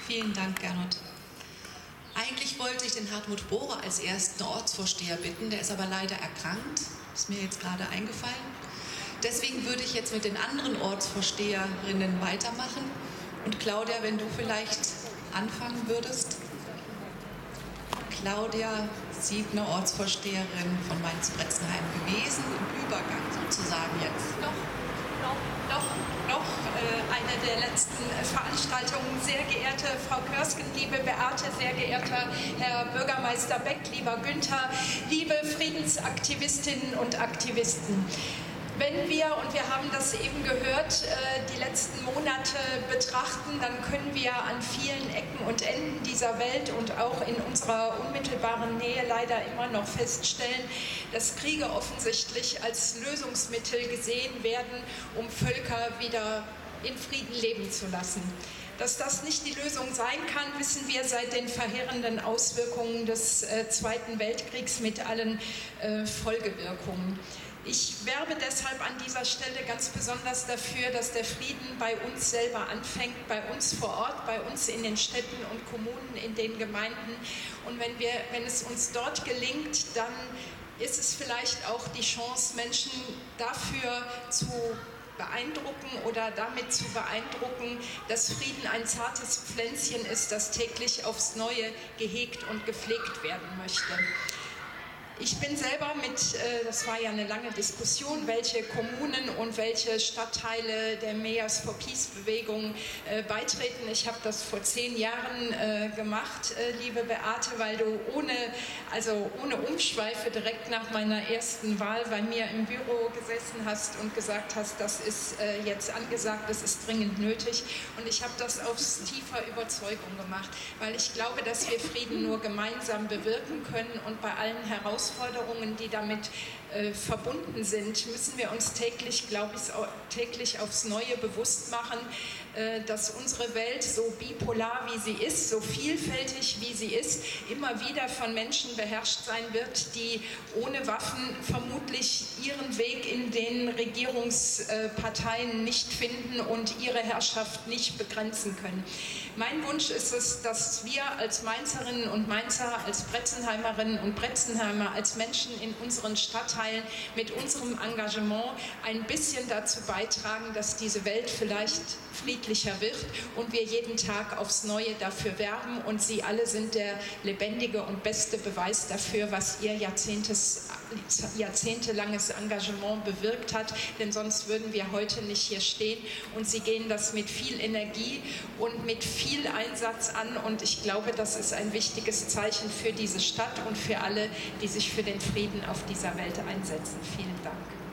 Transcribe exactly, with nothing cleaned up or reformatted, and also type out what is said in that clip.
Vielen Dank, Gernot. Eigentlich wollte ich den Hartmut Bohrer als ersten Ortsvorsteher bitten, der ist aber leider erkrankt, ist mir jetzt gerade eingefallen. Deswegen würde ich jetzt mit den anderen Ortsvorsteherinnen weitermachen. Und Claudia, wenn du vielleicht anfangen würdest. Claudia Siebner, Ortsvorsteherin von Mainz-Bretzenheim gewesen, im Übergang sozusagen jetzt. Noch, noch, noch, noch äh, eine der letzten Veranstaltungen. Sehr geehrte Frau Körsken, liebe Beate, sehr geehrter Herr Bürgermeister Beck, lieber Günther, liebe Friedensaktivistinnen und Aktivisten. Wenn wir, und wir haben das eben gehört, die letzten Monate betrachten, dann können wir an vielen Ecken und Enden dieser Welt und auch in unserer unmittelbaren Nähe leider immer noch feststellen, dass Kriege offensichtlich als Lösungsmittel gesehen werden, um Völker wieder in Frieden leben zu lassen. Dass das nicht die Lösung sein kann, wissen wir seit den verheerenden Auswirkungen des äh, Zweiten Weltkriegs mit allen äh, Folgewirkungen. Ich werbe deshalb an dieser Stelle ganz besonders dafür, dass der Frieden bei uns selber anfängt, bei uns vor Ort, bei uns in den Städten und Kommunen, in den Gemeinden. Und wenn wir, wenn es uns dort gelingt, dann ist es vielleicht auch die Chance, Menschen dafür zu beeindrucken oder damit zu beeindrucken, dass Frieden ein zartes Pflänzchen ist, das täglich aufs Neue gehegt und gepflegt werden möchte. Ich bin selber mit, das war ja eine lange Diskussion, welche Kommunen und welche Stadtteile der Mayors for Peace Bewegung beitreten. Ich habe das vor zehn Jahren gemacht, liebe Beate, weil du ohne, also ohne Umschweife direkt nach meiner ersten Wahl bei mir im Büro gesessen hast und gesagt hast, das ist jetzt angesagt, das ist dringend nötig. Und ich habe das aus tiefer Überzeugung gemacht, weil ich glaube, dass wir Frieden nur gemeinsam bewirken können und bei allen Herausforderungen Herausforderungen, die damit äh, verbunden sind, müssen wir uns täglich, glaube ich, täglich aufs Neue bewusst machen, äh, dass unsere Welt so bipolar wie sie ist, so vielfältig wie sie ist, immer wieder von Menschen beherrscht sein wird, die ohne Waffen vermutlich ihren Weg in den Regierungsparteien nicht finden und ihre Herrschaft nicht begrenzen können. Mein Wunsch ist es, dass wir als Mainzerinnen und Mainzer, als Bretzenheimerinnen und Bretzenheimer, als Menschen in unseren Stadtteilen mit unserem Engagement ein bisschen dazu beitragen, dass diese Welt vielleicht friedlicher wird und wir jeden Tag aufs Neue dafür werben, und Sie alle sind der lebendige und beste Beweis dafür, was Ihr Jahrzehentes, jahrzehntelanges Engagement bewirkt hat, denn sonst würden wir heute nicht hier stehen, und Sie gehen das mit viel Energie und mit viel Einsatz an, und ich glaube, das ist ein wichtiges Zeichen für diese Stadt und für alle, die sich für den Frieden auf dieser Welt einsetzen. Vielen Dank.